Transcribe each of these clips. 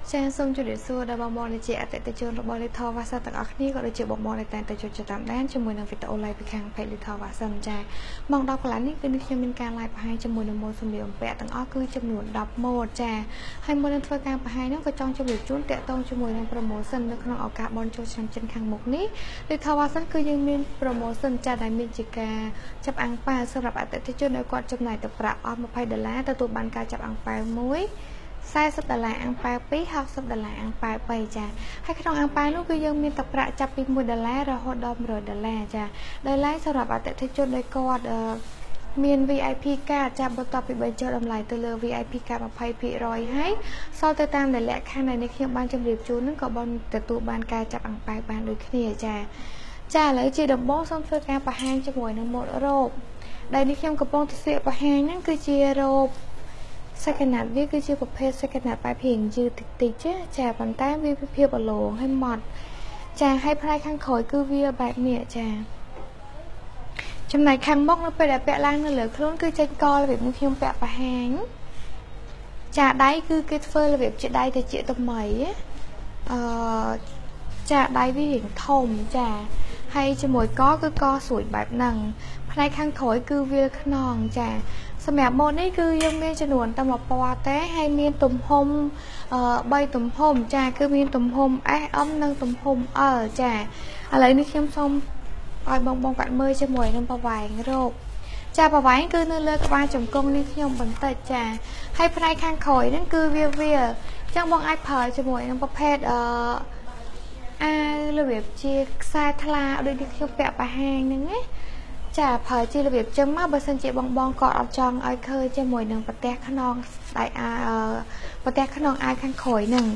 ចាសូមជម្រាបសួរដល់បងប្អូនជាអតិថិជនរបស់ Little Watson ទាំងអស់គ្នាក៏ដូចជាបងប្អូនដែលតែងតែចូលចិត្តតាមដានជាមួយនឹងវីដេអូ live ពីខាង page Little Watson ចាមកដល់កន្លះនេះគឺខ្ញុំមានការ live បង្ហាញជាមួយនឹងម៉ូដសម្លៀកបំពាក់ទាំងអស់គឺចំនួន10ម៉ូដចាហើយមុននឹងធ្វើការបង្ហាញនោះក៏ចង់ជម្រាបជូនតាក់ទងជាមួយនឹង promotion នៅក្នុងឱកាសបុណ្យចូលឆ្នាំចិនខាងមុខនេះ Little Watson គឺយើងមាន promotion ចាដែលមានជាការចាប់អាំងប៉ាវសម្រាប់អតិថិជនដែលគាត់ចំណាយទឹកប្រាក់អស់$20ទទួលបានការចាប់អាំងប៉ាវមួយ$40អាំងប៉ាវ2$60អាំងប៉ាវ3ចាហើយក្នុងអាំងប៉ាវនោះគឺយើងមានទឹកប្រាក់ចាប់ពី$1រហូតដល់$100ចាដោយឡែកសម្រាប់អតិថិជនដែលគាត់មាន VIP card ចាប់បន្ទាប់ពីបញ្ចុះតម្លៃទៅលើ VIP card 20%ហើយសល់ទៅតាមដែលលក្ខខណ្ឌដែលនេះខ្ញុំបានជម្រាបជូននឹងក៏បានទទួលបានការចាប់អាំងប៉ាវបានដូចគ្នាចាឥឡូវជាដំបូងសូមធ្វើការបង្ហាញជាមួយនឹងម៉ូដរ៉ូបដែលនេះខ្ញុំកំពុងតែស្លៀកបង្ហាញហ្នឹងគឺជារ៉ូបsecond hand វាគឺជាប្រភេទ second hand បែបរៀងយឺតតិចចាប៉ុន្តែវាភាពអលោងហើយម៉ត់ចាហើយផ្នែកខាងក្រោយគឺវាបែបនេះចាចំណែកខាងមុខនៅពេលដែលពាក់ឡើងនៅលើខ្លួនគឺចេញករបៀបនេះខ្ញុំពាក់បង្ហាញចាដៃគឺគេធ្វើរបៀបជាដៃទៅជាថ្មីចាដៃវារៀងធំចាហើយជាមួយកគឺកស្រួយបែបហ្នឹងផ្នែកខាងក្រោយគឺវាលខ្នងចាសម្រាប់ម៉ូដនេះគឺយើងមានចំនួនតែមួយពណ៌ទេហើយមានទំហំ3ទំហំចាគឺមានទំហំ S M និងទំហំ L ចាឥឡូវនេះខ្ញុំសូមឲ្យបងគាត់មើលជាមួយនឹងប្រវែងរ៉ូបចាប្រវែងគឺនៅលើក្បាលជង្គង់នេះខ្ញុំបន្តិចចាហើយផ្នែកខាងក្រោយហ្នឹងគឺវាអញ្ចឹងបងអាចប្រើជាមួយនឹងប្រភេទរបៀបជាខ្សែថ្លាដូចនេះខ្ញុំពាក់បង្ហាញហ្នឹងណាចាប្រើជារបៀបចឹងមកបើសិនជាបងគាត់អត់ចង់ឲ្យឃើញជាមួយនឹងប្រទេសខ្នងដៃប្រទេសខ្នងអាវខាងក្រោយហ្នឹង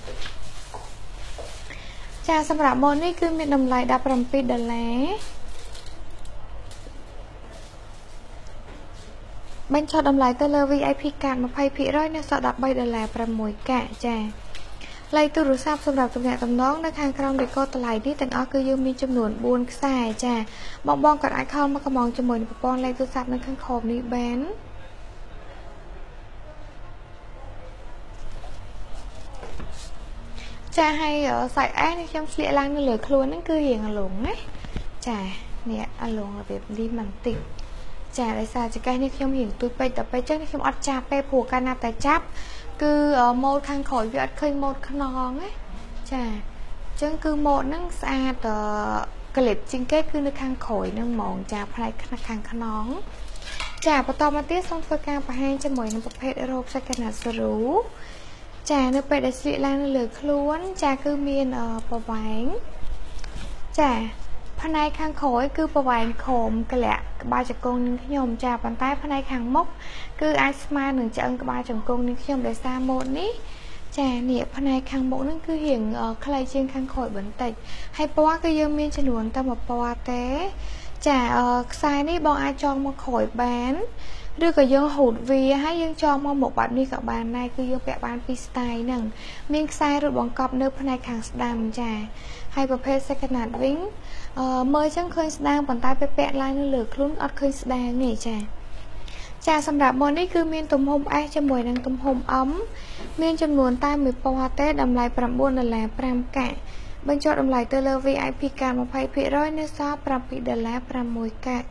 ចាសម្រាប់ម៉ូដនេះគឺមានតម្លៃ$17បញ្ចុះតម្លៃទៅលើ VIP card 20%នៅសល់$13.6កាក់ចាលេខទូរស័ព្ទសម្រាប់ទំនាក់ទំនងនៅខាងក្រោមលេខកូដតម្លៃនេះទាំងអស់គឺយើងមានចំនួន4ខ្សែចាបងគាត់អាចខលមកកំងជាមួយនឹងប្រព័ន្ធលេខទូរស័ព្ទនៅខាងក្រោមនេះបានចាហើយសាច់អែនេះខ្ញុំស្លៀកឡើងនៅលើខ្លួនហ្នឹងគឺរៀងអលងណាចានេះអលងរបៀបនេះមិនតិចចាដោយសារចង្កេះនេះខ្ញុំរៀងទូចពេកតែពេកចឹងខ្ញុំអត់ចាប់ពេកព្រោះកាលណាតែចាប់គឺម៉ូដខាងក្រោយវាអត់ឃើញម៉ូដខ្នងណាចាអញ្ចឹងគឺម៉ូដហ្នឹងស្អាតក្លិបជាងគេគឺនៅខាងក្រោយហ្នឹងហ្មងចាផ្នែកខាងខ្នងចាបន្តមកទៀតសូមធ្វើការបង្ហាញជាមួយនឹងប្រភេទរ៉ូប second hand ស្រូចានៅពេលដែលស្លៀកឡើងនៅលើខ្លួនចាគឺមានប្រវែងចាផ្នែកខាងក្រោយគឺប្រវែងខោមក្លាក់ក្បាលជង្គង់នឹងខ្ញុំចាប៉ុន្តែផ្នែកខាងមុខគឺអាចស្មើនឹងឆ្អឹងក្បាលជង្គង់នឹងខ្ញុំដោយសារម៉ូដនេះចានេះផ្នែកខាងមុខនឹងគឺរៀងខ្លីជាងខាងក្រោយបន្តិចហើយពណ៌គឺយើងមានចំនួនតែមួយពណ៌ទេចាខ្សែនេះបងអាចចងមកក្រោយបានឬក៏យើងហូតវាហើយយើងចងមកមុខបែបនេះក៏បានដែរគឺយើងពាក់បានពីរ style ហ្នឹងមានខ្សែរត់បង្កប់នៅផ្នែកខាងស្ដាំចាហើយប្រភេទ second hand វិញមើលចឹងឃើញស្ដាងប៉ុន្តែពេលពាក់ឡើងនៅលើខ្លួនអត់ឃើញស្ដាងនេះចាសម្រាប់ម៉ូដនេះគឺមានទំហំ S ជាមួយនឹងទំហំ M មានចំនួនតែមួយពណ៌ទេតម្លៃ$9.5កាក់បញ្ចុះតម្លៃទៅលើ VIP card 20%នៅសល់$7.6កាក់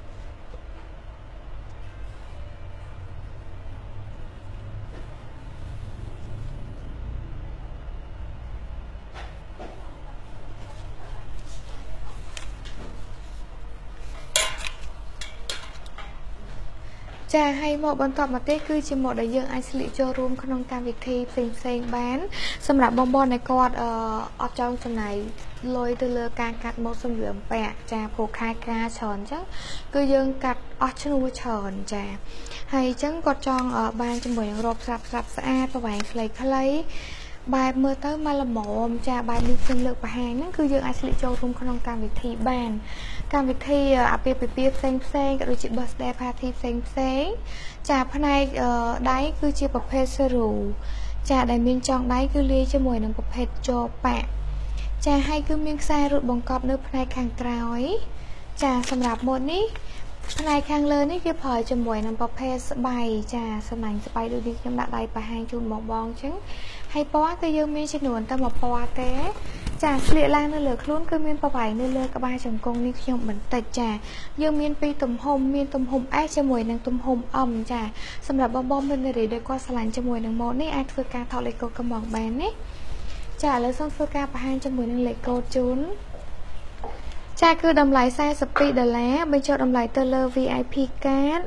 ចាហើយមកបន្តមកទៀតគឺជាម៉ូដដែលយើងអាចស្លៀកចូលរួមក្នុងកម្មវិធីផ្សេងបានសម្រាប់បងដែលគាត់អត់ចង់ចំណាយលុយទៅលើការកាត់ម៉ូដសម្លៀកបំពាក់ចាព្រោះខែការច្រើនអញ្ចឹងគឺយើងកាត់អស់ឈ្នួលច្រើនចាហើយអញ្ចឹងគាត់ចង់បានជាមួយនឹងរ៉ូបស្រាប់ស្អាតប្រវែងខ្លីបែបមើលទៅមកល្មមចាបែបនេះខ្ញុំលើកបង្ហាញហ្នឹងគឺយើងអាចស្លៀកចូលរួមក្នុងកម្មវិធីបានកម្មវិធីអាពាហ៍ពិពាហ៍ផ្សេងក៏ដូចជា birthday party ផ្សេងចាផ្នែកដៃគឺជាប្រភេទសេរូចាដែលមានចងដៃគឺលាយជាមួយនឹងប្រភេទចប៉ាក់ចាហើយគឺមានខ្សែរត់បង្កប់នៅផ្នែកខាងក្រោយចាសម្រាប់ម៉ូដនេះផ្នែកខាងលើនេះគេប្រើជាមួយនឹងប្រភេទស្បៃចាសំណាញ់ស្បៃដូចនេះខ្ញុំដាក់ដៃបង្ហាញជូនបងអញ្ចឹងហើយពណ៌គឺយើងមានចំនួនតែមួយពណ៌ទេចាស្លៀកឡើងនៅលើខ្លួនគឺមានប្រវែងនៅលើក្បាលជង្គង់នេះខ្ញុំបន្តិចចាយើងមានពីរទំហំមានទំហំ S ជាមួយនឹងទំហំ M ចាសម្រាប់បងមាននារីដែលគាត់ឆ្លាញ់ជាមួយនឹងម៉ូដនេះអាចធ្វើការថតលេខកូដកំងបានណាចាឥឡូវសូមធ្វើការបង្ហាញជាមួយនឹងលេខកូដជូនចាគឺតម្លៃ$42បញ្ចូលតម្លៃទៅលើ VIP card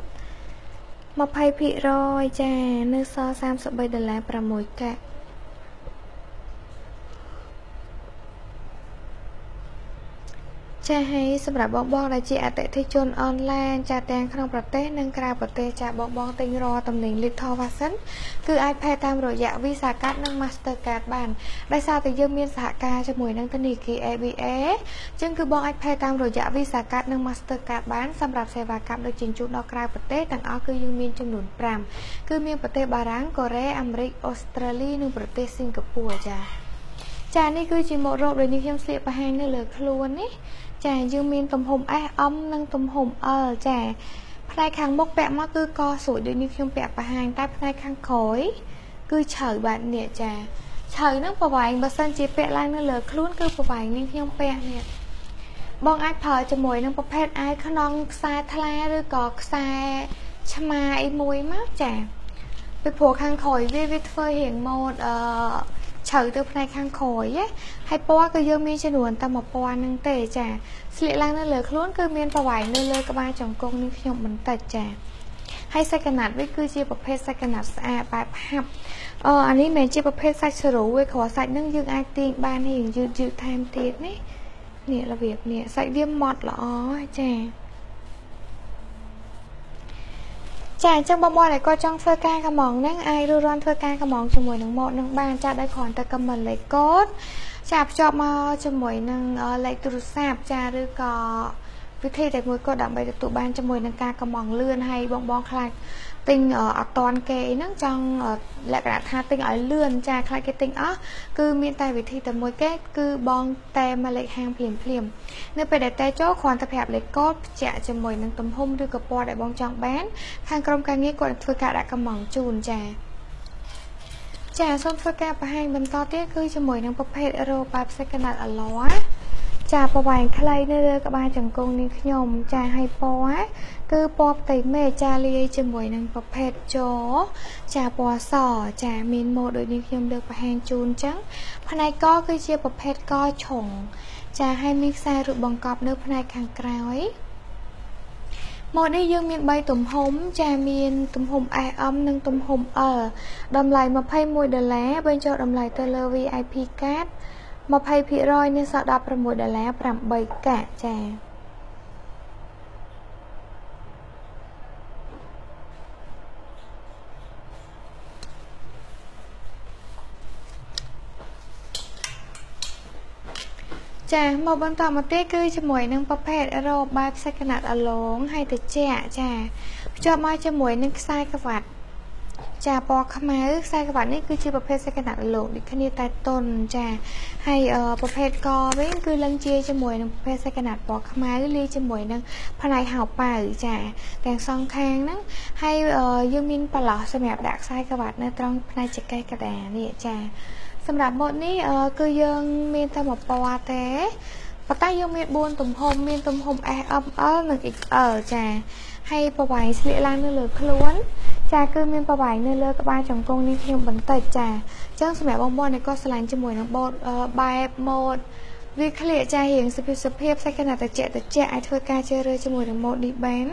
20% ចានៅសល់$33 6កាក់ចាហើយសម្រាប់បងដែលជាអតិថិជនអនឡាញចាទាំងក្នុងប្រទេសនិងក្រៅប្រទេសចាបងទិញរាល់តំណែង Little Fashion គឺអាចផេតាមរយៈ Visa Card និង Mastercard បានដោយសារតែយើងមានសហការជាមួយនឹងធនាគារ ABA ចឹងគឺបងអាចផេតាមរយៈ Visa Card និង Mastercard បានសម្រាប់សេវាកម្មដឹកជញ្ជូនដល់ក្រៅប្រទេសទាំងអស់គឺយើងមានចំនួន5គឺមានប្រទេសបារាំងកូរ៉េអាមេរិកអូស្ត្រាលីនិងប្រទេសសិង្ហបុរីចានេះគឺជាម៉ូដរ៉ូបដែលនេះខ្ញុំស្លៀកបង្ហាញនៅលើខ្លួននេះចាយើងមានទំហំ S M និងទំហំ L ចាផ្នែកខាងមុខពាក់មកគឺកស្រួយដូចនេះខ្ញុំពាក់បង្ហាញតែផ្នែកខាងក្រោយគឺជ្រៅបាទនេះចាជ្រៅហ្នឹងប្រវែងបើសិនជាពាក់ឡើងនៅលើខ្លួនគឺប្រវែងនេះខ្ញុំពាក់នេះបងអាចប្រើជាមួយនឹងប្រភេទអាវខ្នងខ្សែថ្លាឬក៏ខ្សែឆ្មាអីមួយមកចាពីព្រោះខាងក្រោយវាធ្វើរៀងម៉ូដជ្រៅទៅផ្នែកខាងក្រោយហើយពណ៌គឺយើងមានចំនួនតែមួយពណ៌ហ្នឹងទេចាស្លៀកឡើងនៅលើខ្លួនគឺមានប្រវែងនៅលើក្បាលជង្គង់នេះខ្ញុំបន្តិចចាហើយសាច់កណាត់វាគឺជាប្រភេទសាច់កណាត់ស្អាតបែបហាប់អានេះមិនជាប្រភេទសាច់ជ្រូទេគ្រាន់សាច់ហ្នឹងយើងអាចទាញបានរៀងយឺតថែមទៀតនេះរបៀបនេះសាច់វាម៉ត់ល្អចាចាអញ្ចឹងបងដែលគាត់ចង់ធ្វើការកម្មងហ្នឹងអាចរត់ធ្វើការកម្មងជាមួយនឹងម៉ូដនឹងបានចាដោយគ្រាន់តែខមមិនលេខកូដចាភ្ជាប់មកជាមួយនឹងលេខទូរស័ព្ទចាឬក៏វិធីតែមួយក៏ដើម្បីទទួលបានជាមួយនឹងការកម្មងលឿនហើយបងខ្លាចទិញអត់តាន់គេហ្នឹងចង់លក្ខណៈថាទិញឲ្យលឿនចាខ្លាចគេទិញអស់គឺមានតែវិធីតែមួយគេគឺបងតែមកលេខហាងភ្លាមនៅពេលដែលតែចូលគ្រាន់តែប្រាប់លេខកូដបញ្ជាក់ជាមួយនឹងទំហំឬក៏ពណ៌ដែលបងចង់បានខាងក្រុមការងារគាត់ធ្វើការដាក់កម្មងជូនចាសូមធ្វើការបង្ហាញបន្តទៀតគឺជាមួយនឹងប្រភេទរ៉ូបែបសាច់កណាត់អឡោចាប្រវែងខ្លីនៅលើក្បាលជង្គង់នេះខ្ញុំចាឲ្យពណ៌គឺពណ៌ផ្ទៃមេឃចាលាយជាមួយនឹងប្រភេទជចាពណ៌សចាមានម៉ូដដូចនេះខ្ញុំលើកបង្ហាញជូនអញ្ចឹងផ្នែកកគឺជាប្រភេទកឆុងចាឲ្យមានខ្សែរូបបង្កប់នៅផ្នែកខាងក្រោយម៉ូដនេះយើងមាន3ទំហំចាមានទំហំ S M និងទំហំ L តម្លៃ$21បញ្ចូលតម្លៃទៅលើ VIP card 20% នេះសល់$16 8កាក់ចាចាមកបន្តមកទៀតគឺជាមួយនឹងប្រភេទរ៉ូបែបសាច់កណាត់អឡងហើយត្រជាក់ចាភ្ជាប់មកជាមួយនឹងខ្សែក្រវ៉ាត់ចាពណ៌ខ្មៅខ្សែក្រវ៉ាត់នេះគឺជាប្រភេទសាច់កណាត់លោកដូចគ្នាតែតុនចាហើយប្រភេទកវិញគឺលឹងជាជាមួយនឹងប្រភេទសាច់កណាត់ពណ៌ខ្មៅលាយជាមួយនឹងផ្នែកហៅប៉ៅចាទាំងសងខាងហ្នឹងហើយយើងមានប្រឡោះសម្រាប់ដាក់ខ្សែក្រវ៉ាត់នៅត្រង់ផ្នែកចកេះកដានេះចាសម្រាប់ម៉ូដនេះគឺយើងមានតែមួយពណ៌ទេប៉ុន្តែយើងមាន4ទំហំមានទំហំ S M L និង XL ចាហើយប្រវែងស្លៀកឡើងនៅលើខ្លួនចាគឺមានប្រវែងនៅលើក្បាលជង្គង់នេះខ្ញុំបន្តិចចាអញ្ចឹងសម្រាប់បងដែលគាត់ឆ្លាញ់ជាមួយនឹងម៉ូដបែបម៉ូដវាក្លៀកចារៀងសុភាពសាច់កណាត់ត្រជាក់អាចធ្វើការជ្រើសរើសជាមួយនឹងម៉ូដនេះបាន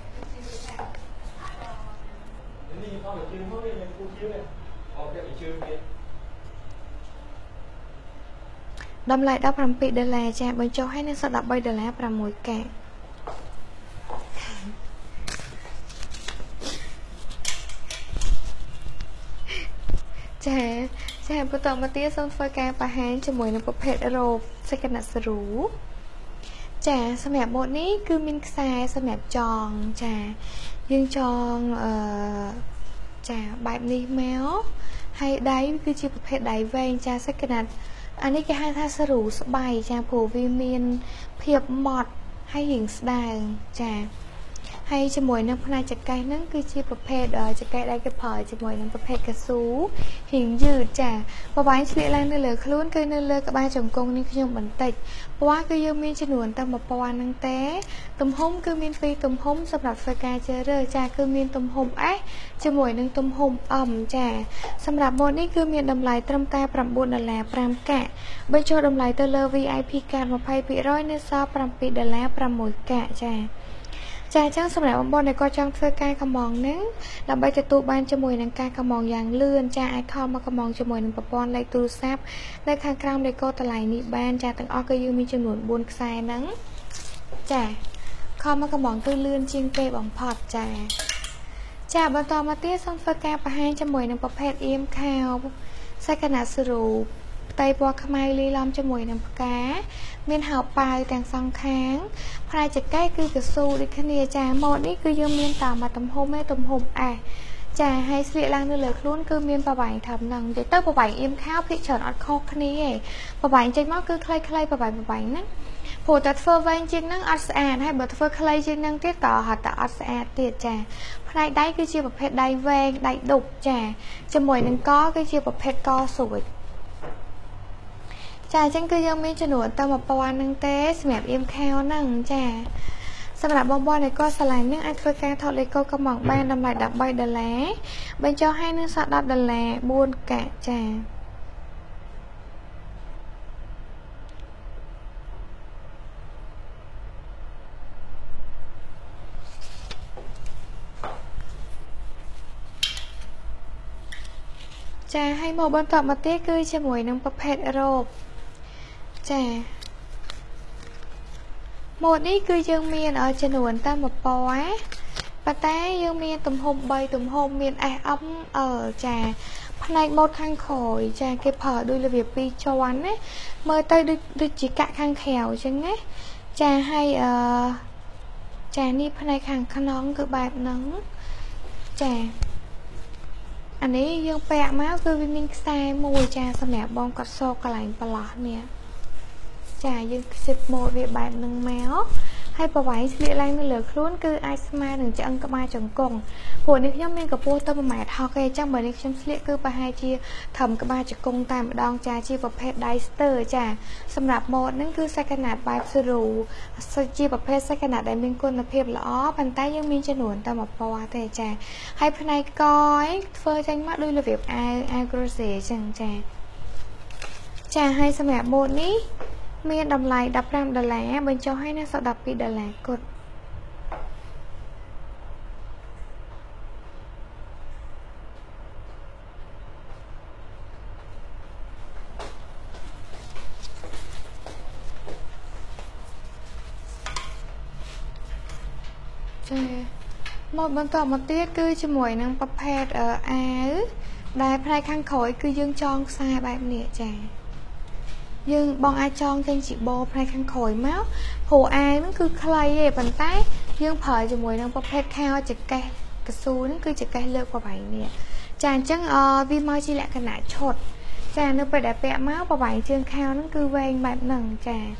តម្លៃ$17ចាបញ្ចុះឲ្យនៅសល់$13 6កាក់ចាបន្តមកទៀតសូមធ្វើការបង្ហាញជាមួយនឹងប្រភេទរ៉ូបសាច់កណាត់ស្រូចាសម្រាប់ម៉ូដនេះគឺមានខ្សែសម្រាប់ចងចាយើងចងចាបែបនេះមកហើយដៃគឺជាប្រភេទដៃវែងចាសាច់កណាត់អានេះគេហៅថាស្រូស្បៃចាព្រោះវាមានភាពម៉ត់ហើយរៀងស្ដើងចាហ hay cho mùi nâng phần này chặt cây nâng cứ chiaประเภทchặt cây đây cái phở cho mùi nângประเภทกระสูหิงยืดจ้ะพอบ้านเฉลี่ยแรงเหลือคลุ้นคือเหลือกับบ้านจงกงนี่คือยังบันติดเพราะว่าคือยังมีจำนวนตั้งมาประวันนังเต้ตุ่มห้มคือมีปีตุ่มห้มสำหรับสกายเจอเรอจ้ะคือมีตุ่มห้มจะมวยหนึ่งตุ่มห้มจ้ะสำหรับโมดนี่คือมีดำไหลตรำแต่ปรับบุญนั่นแหละปรามแกะใบโชดำไหลเตเลอ VIP การมาไพ่ปีร้อยในซอปรำปีนั่นแหละปรำมวยแกะจ้ะจ้าจังสำหรับบอลในก็จังเพื่อการขมองนึงเราใบจะตูบ้านจมวยนังการขมองอย่างเลื่อนจ้าไอคอนมาขมองจมวยนังปะปอนไลตูซับไลข้างกลางในก็ตะไลนิบ้านจ้าตั้งออกก็ยืมมีจำนวนบุญทรายนังจ้าคอมาขมองตัวเลื่อนจิงเปบังพอดจ้าบรรทอมาเตี้ยส่งเพื่อการประหารจมวยนังประเภทเอ็มข่าวใส่ขนาดสรุปไตบัวขมายลีล้อมจมวยน้ำกาเมียนหาวปลายแต่งซองค้างพายจะใกล้คือกระสูดิคเนียจ่าหมดนี่คือยังเมียนต่อมาตำโฮมไม่ตำโฮมจ่าให้เสียแรงเหลือคลุ้นคือเมียนประใบทำนังเดี๋ยวเต้าประใบเอ็มข้าวพิจารณาคอกนี้ประใบใจมากคือใครประใบนั่งผู้ตัดเฟอร์เวนจริงนั่งอัดแอนให้บัตเฟอร์ใครจริงนั่งเตี้ยต่อหัดแต่อัดแอนเตี้ยจ่าพายได้คือเชียร์ประเภทได้แวงได้ดุจ่าจมวยนั่งก็คือเชียร์ประเภทก็สวยจ้าจังคือยังมีจำนวนตามมาประวันนังเต้สมัยเอ็มแคลนั่งจ้าสำหรับบอลในก็สลายเนื่องอันเพื่อการถอดเลโก้กระหม่อมแบนดำไหลดับใบเดลแลเป็นเจ้าให้เนื้อสัตว์ดับเดลแลบุญแกะจ้าจ้าให้โมบอลตอบมาเต้คือจมวยนังประเภทโรบจ้าโมดนี้คือยังมีจำนวนตั้งมาปอยปะแต่ยังมีตุ่มหอมใบตุ่มหอมมีอ้อมจ้าภายในโมดข้างคอยจ้าเก็บเผาด้วยระเบียบปีจวันเนี่ยเมื่อเตยด้วยจิกะข้างแขวจังไงจ้าให้จ้านี่ภายในข้างขน้องคือแบบนั้นจ้าอันนี้ยังแปะมาคือวิมิงไซมวยจ้าสมัยบองกัดโซกไหลปลาเนี่ยจ่ายยังสิบโมเวียแบบหนึ่งแมวให้ประไว้เสียแรงเหลือคลุ้นคือไอซ์มาหนึ่งจะอังกมาจงกงผัวนี่ย่อมเป็นกับปูต้มหมายทอเกจังเหมือนนี่ฉันเสียคือไปให้ชีทำกมาจงกงตามดองจ่าชีประเภทไดสเตอร์จ่าสำหรับโมดนั่นคือไซขนาดใบสรูชีประเภทไซขนาดไดมิงกุลเพียบล้อพันใต้ยังมีจำนวนตามปวาเตจ่าให้ภายในก้อยเฟอร์จังมาด้วยระเบียบไอกรเซจังจ่าให้สมัยโมดนี้มีดำไหลดับรำดะแหลเป็นเจ้าให้นักสดับปีดะแหลกดหมดบรรทอมาเตี้ยคือจมวยนังประเภทได้ภายข้างขอยคือยังจองทรายแบบนี้จ้ายังบองไอจองจังจีโบภายข้างขอยมั้งโผไอนั่นคือใครปันใต้ยังเผยจมวยนังประเภทข้าวจะแกกระซูนั่นคือจะแกเลือกกว่าใบเนี่ยจานจังวิมอยจีแหละขนาดชดจานนึกไปได้แปะม้ากว่าใบเชืองข้าวนั่นคือแวงแบบหนึ่งจาน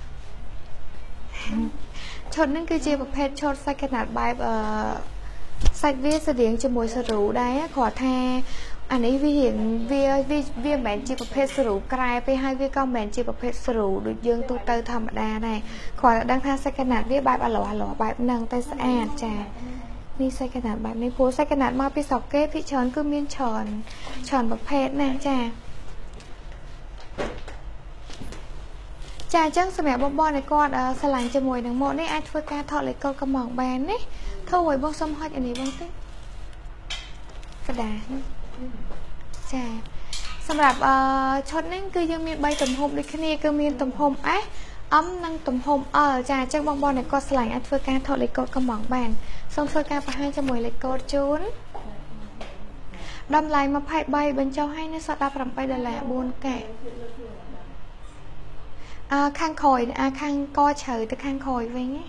ชดนั่นคือจีประเภทชดใส่ขนาดใบใส่เวียเสียงจมวยสรูได้ขอแทอันนี้วิเห็นเวียแบนจีประเภทสรุปกลายไปให้เวียก้องแบนจีประเภทสรุปดูยื่ตูเตอร์ธรรมดาได้ขอดังท่าใส่ขนาดเวียแบบอร่อยแบบนังแต่สะอาดจ้านี่ใส่ขนาดแบบในโพใส่ขนาดมาไปสอบเกตพี่ช้อนก็มีช้อนประเภทนะจ้าจังสมัยบอลในก้อนสลายจมวยหนังโมนี่ไอช่วยการถอดเลยก็กระหม่อมแบนนี่เท่าไหร่บ้องซ้ำฮอดอันนี้บ้างสิกระดาษจ้าสำหรับช็อตนั่นคือยังมีใบตุ่มหอมดิคเนียก็มีตุ่มหอมนั่งตุ่มหอมจ้าจังบอลในก็สลายอันเพื่อการถอดเลยก็กระหม่อมแบนส่งเพื่อการประหารจมวยเลยก็จูนดำลายมาไพ่ใบบรรเจ้าให้ในสัตว์ดาบรำไปเดลแหลบุญแกะข้างคอยข้างก็เฉยแต่ข้างคอยไว้ไง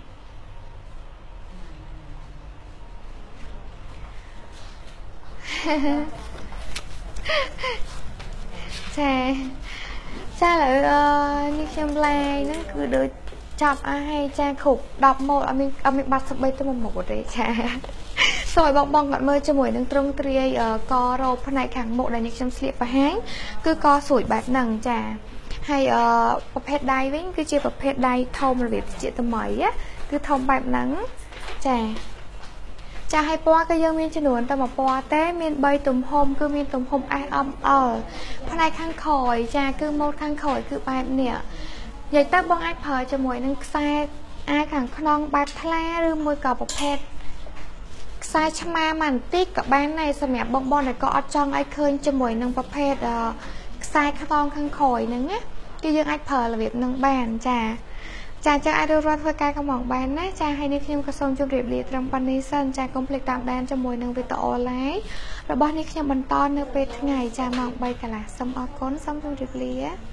ใช่là như xem play nó cứ được chọc hay cha khục đọc một ở mình bắt sập bay tới một đấy cha rồi bong gọn mơ cho mỗi nâng trung tri co rô phần này khẳng một là những trong slip và háng cứ co sủi bát nằng trà hayประเภทใด với cứ chia ประเภทใด thông là việc chị tầm mấy á cứ thông bạc nắng trà cha hay qua cái dương miên cho nuồn ta mà qua té miên bay tùm hôm cứ miên tùm hôm ai ở phần này khăn khỏi cha cứ một khăn khỏi cứ bạc nè vậy ta bong ai phơi cho mỗi nâng xe ai khẳng non bạc thla rư môi cỏ ประเภท sai chamaมันติ๊กกับบ้านในสมัยบองเนี่ยก็อดจองไอ้เคยจะมวยนางประเภทsaiข้างข้างคอยนึงáที่ยังไอ้เพลlà việcนางบ้านจ้าจ้าไอ้ดูรถเพื่อการกระหม่อมบ้านนะจ้าให้นิคมกระทรวงจุดเรียบเรียบตรงปันนิสันจ้าคอมเพล็กซ์ตามแดนจะมวยนางไปต่อไลน์ระบอบนิคมบรรทอนเนื้อเป็ดไงจ้ามองใบกะละซ้ำออกก้นซ้ำจุดเรียบเรียบ